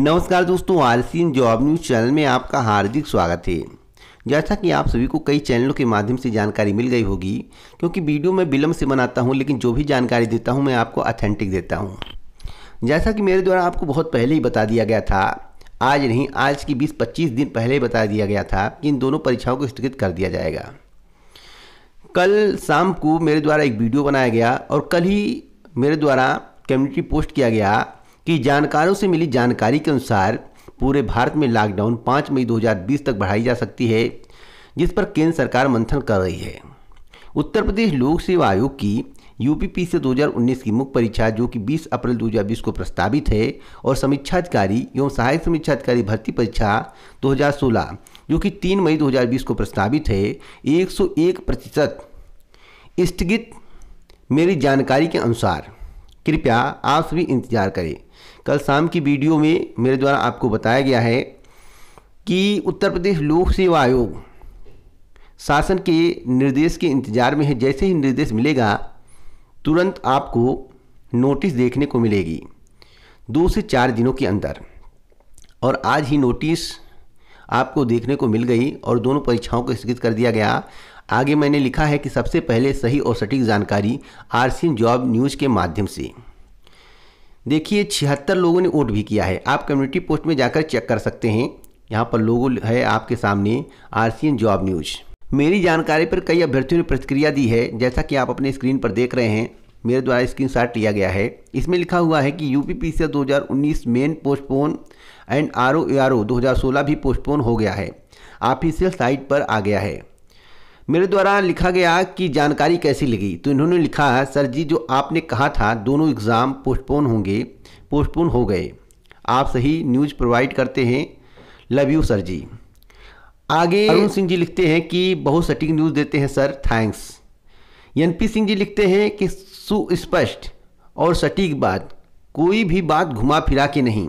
नमस्कार दोस्तों, RCN job news channel में आपका हार्दिक स्वागत है। जैसा कि आप सभी को कई चैनलों के माध्यम से जानकारी मिल गई होगी, क्योंकि वीडियो मैं विलम्ब से बनाता हूं, लेकिन जो भी जानकारी देता हूं मैं आपको ऑथेंटिक देता हूं। जैसा कि मेरे द्वारा आपको बहुत पहले ही बता दिया गया था, आज नहीं, आज की 20-25 दिन पहले ही बता दिया गया था कि इन दोनों परीक्षाओं को स्थगित कर दिया जाएगा। कल शाम को मेरे द्वारा एक वीडियो बनाया गया और कल ही मेरे द्वारा कम्युनिटी पोस्ट किया गया कि जानकारों से मिली जानकारी के अनुसार पूरे भारत में लॉकडाउन 5 मई 2020 तक बढ़ाई जा सकती है, जिस पर केंद्र सरकार मंथन कर रही है। उत्तर प्रदेश लोक सेवा आयोग की यूपीपीसीएल 2019 की मुख्य परीक्षा, जो कि 20 अप्रैल 2020 को प्रस्तावित है, और समीक्षा अधिकारी एवं सहायक समीक्षा अधिकारी भर्ती परीक्षा 2016, जो कि 3 मई 2020 को प्रस्तावित है, 101% स्थगित मेरी जानकारी के अनुसार। कृपया आप सभी इंतजार करें। कल शाम की वीडियो में मेरे द्वारा आपको बताया गया है कि उत्तर प्रदेश लोक सेवा आयोग शासन के निर्देश के इंतजार में है। जैसे ही निर्देश मिलेगा तुरंत आपको नोटिस देखने को मिलेगी 2 से 4 दिनों के अंदर, और आज ही नोटिस आपको देखने को मिल गई और दोनों परीक्षाओं को स्थगित कर दिया गया। आगे मैंने लिखा है कि सबसे पहले सही और सटीक जानकारी आरसीएन जॉब न्यूज़ के माध्यम से। देखिए, 76 लोगों ने वोट भी किया है। आप कम्युनिटी पोस्ट में जाकर चेक कर सकते हैं, यहाँ पर लोगो है आपके सामने, आरसीएन जॉब न्यूज़। मेरी जानकारी पर कई अभ्यर्थियों ने प्रतिक्रिया दी है, जैसा कि आप अपने स्क्रीन पर देख रहे हैं। मेरे द्वारा स्क्रीनशॉट लिया गया है। इसमें लिखा हुआ है कि UPPCL 2019 main postpone and RO 2016 भी पोस्टपोन हो गया है, ऑफिशियल साइट पर आ गया है। मेरे द्वारा लिखा गया कि जानकारी कैसी लगी, तो इन्होंने लिखा, सर जी जो आपने कहा था दोनों एग्ज़ाम पोस्टपोन होंगे, पोस्टपोन हो गए। आप सही न्यूज़ प्रोवाइड करते हैं, लव यू सर जी। आगे अरुण सिंह जी लिखते हैं कि बहुत सटीक न्यूज़ देते हैं sir, thanks. NP Singh ji लिखते हैं कि सुस्पष्ट और सटीक बात, कोई भी बात घुमा फिरा के नहीं,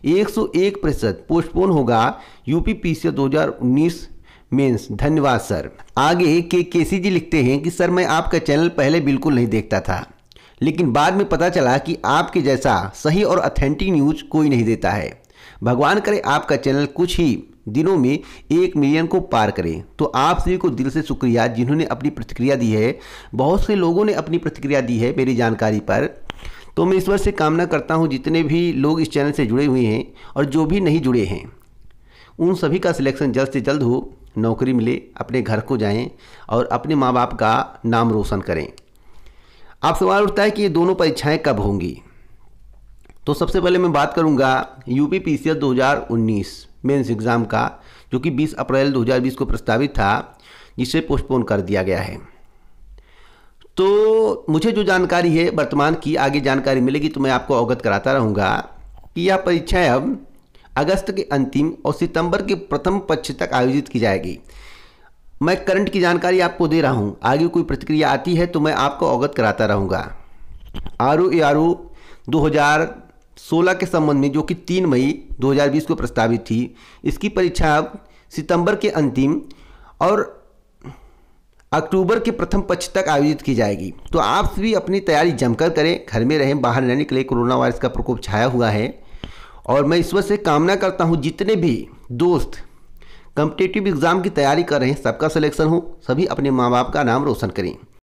101% पोस्टपोन होगा यूपीपीसीएल 2019 मेंस, धन्यवाद सर। आगे केसी जी लिखते हैं कि सर मैं आपका चैनल पहले बिल्कुल नहीं देखता था, लेकिन बाद में पता चला कि आपके जैसा सही और ऑथेंटिक न्यूज़ कोई नहीं देता है। भगवान करे आपका चैनल कुछ ही दिनों में 1 मिलियन को पार करे। तो आप सभी को दिल से शुक्रिया जिन्होंने अपनी प्रतिक्रिया दी है। बहुत से लोगों ने अपनी प्रतिक्रिया दी है मेरी जानकारी पर। तो मैं ईश्वर से कामना करता हूँ जितने भी लोग इस चैनल से जुड़े हुए हैं और जो भी नहीं जुड़े हैं, उन सभी का सिलेक्शन जल्द से जल्द हो, नौकरी मिले, अपने घर को जाएं और अपने माँ बाप का नाम रोशन करें। आप सवाल उठता है कि ये दोनों परीक्षाएं कब होंगी, तो सबसे पहले मैं बात करूंगा यूपीपीसीएल 2019 मेंस एग्ज़ाम का, जो कि 20 अप्रैल 2020 को प्रस्तावित था, जिसे पोस्टपोन कर दिया गया है। तो मुझे जो जानकारी है वर्तमान की, आगे जानकारी मिलेगी तो मैं आपको अवगत कराता रहूँगा कि यह परीक्षाएँ अब अगस्त के अंतिम और सितंबर के प्रथम पक्ष तक आयोजित की जाएगी। मैं करंट की जानकारी आपको दे रहा हूं, आगे कोई प्रतिक्रिया आती है तो मैं आपको अवगत कराता रहूंगा। आरओ 2016 के संबंध में, जो कि 3 मई 2020 को प्रस्तावित थी, इसकी परीक्षा अब सितंबर के अंतिम और अक्टूबर के प्रथम पक्ष तक आयोजित की जाएगी। तो आप सभी अपनी तैयारी जमकर करें, घर में रहें, बाहर न निकले, कोरोना वायरस का प्रकोप छाया हुआ है। और मैं ईश्वर से कामना करता हूं जितने भी दोस्त कॉम्पिटिटिव एग्ज़ाम की तैयारी कर रहे हैं सबका सिलेक्शन हो, सभी अपने माँ बाप का नाम रोशन करें।